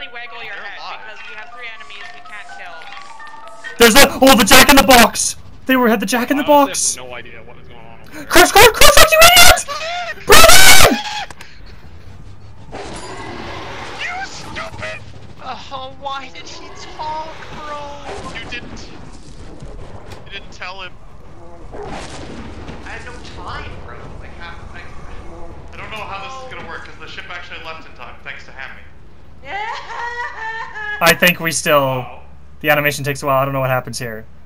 definitely waggle your head because we have 3 enemies we can't kill. There's the Jack in the Box. They had the Jack in the Box. I have no idea what is going on over there. Crush, you idiot! Brian! You stupid! Oh, why did he talk, bro? You didn't tell him. I had no time, bro. I don't know how this is gonna work because the ship actually left in time, thanks to Hammy. I think we still... The animation takes a while. I don't know what happens here.